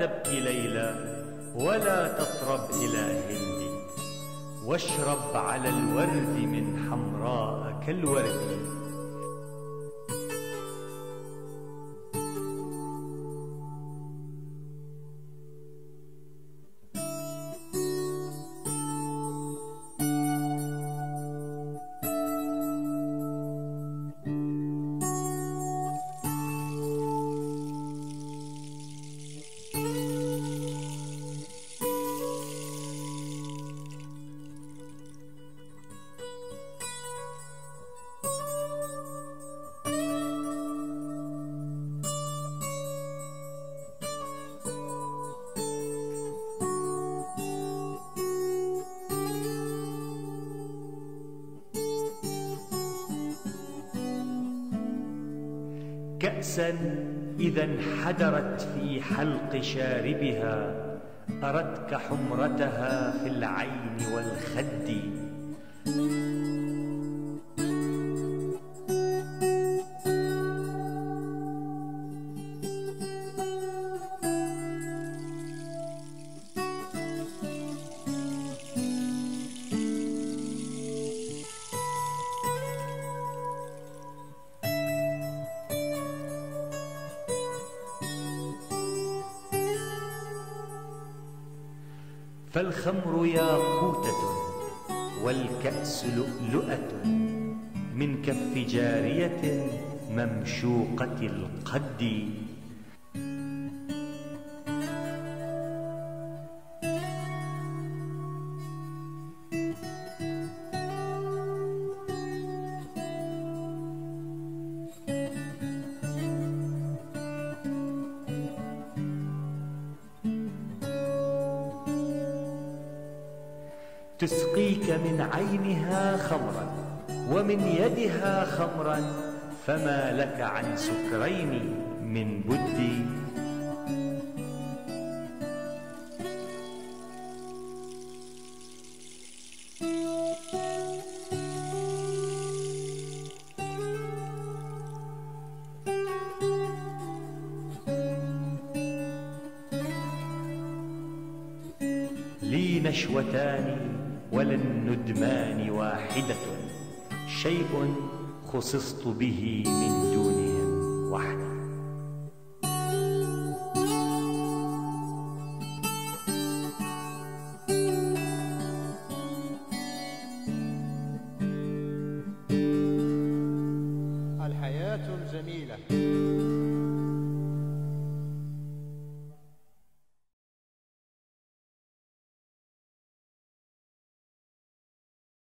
تبكي ليلى ولا تطرب إلى هندي، واشرب على الورد من حمراء كالورد. كأسا إذا انحدرت في حلق شاربها أردك حمرتها في العين والخد. فالخمر ياقوتة والكأس لؤلؤة من كف جارية ممشوقة القد. تسقيك من عينها خمرا ومن يدها خمرا، فما لك عن سكرين من بد. لي نشوتان ولا الندمان واحدة، شيء خصصت به من دونهم وحدي. الحياة الجميلة.